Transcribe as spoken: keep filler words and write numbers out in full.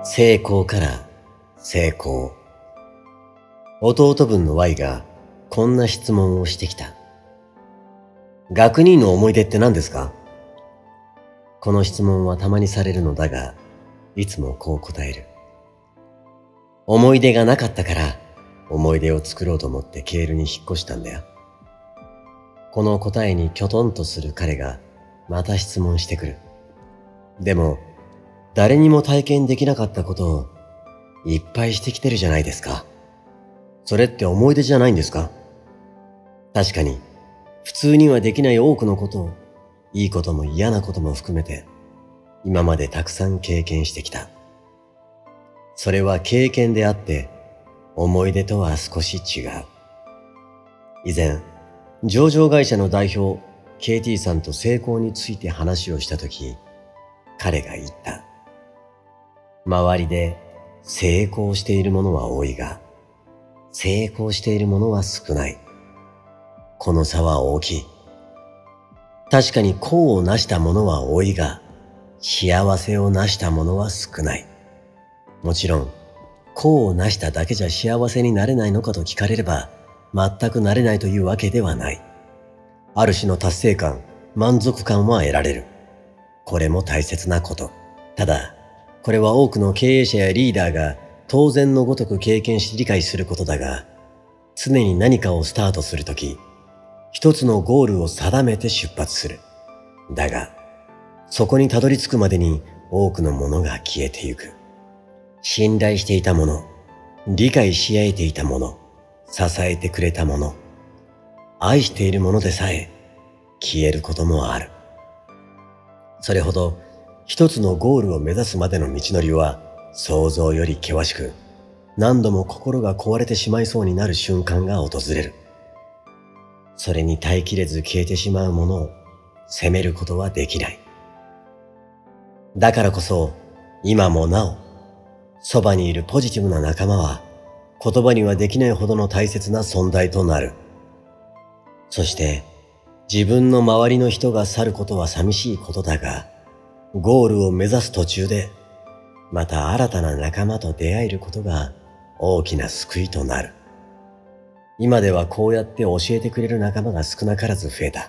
成功から成功。弟分の Y がこんな質問をしてきた。学人の思い出って何ですか？この質問はたまにされるのだが、いつもこう答える。思い出がなかったから、思い出を作ろうと思ってケールに引っ越したんだよ。この答えにきょとんとする彼がまた質問してくる。でも、誰にも体験できなかったことをいっぱいしてきてるじゃないですか。それって思い出じゃないんですか？確かに、普通にはできない多くのことを、いいことも嫌なことも含めて、今までたくさん経験してきた。それは経験であって、思い出とは少し違う。以前、上場会社の代表、ケーティー さんと成功について話をしたとき、彼が言った。周りで成功しているものは多いが、成功しているものは少ない。この差は大きい。確かに功を成したものは多いが、幸せを成したものは少ない。もちろん、功を成しただけじゃ幸せになれないのかと聞かれれば、全くなれないというわけではない。ある種の達成感、満足感は得られる。これも大切なこと。ただ、これは多くの経営者やリーダーが当然のごとく経験し理解することだが、常に何かをスタートするとき、一つのゴールを定めて出発する。だが、そこにたどり着くまでに多くのものが消えてゆく。信頼していたもの、理解し合えていたもの、支えてくれたもの、愛しているものでさえ消えることもある。それほど一つのゴールを目指すまでの道のりは想像より険しく、何度も心が壊れてしまいそうになる瞬間が訪れる。それに耐えきれず消えてしまうものを責めることはできない。だからこそ今もなおそばにいるポジティブな仲間は言葉にはできないほどの大切な存在となる。そして自分の周りの人が去ることは寂しいことだが、ゴールを目指す途中でまた新たな仲間と出会えることが大きな救いとなる。今ではこうやって教えてくれる仲間が少なからず増えた。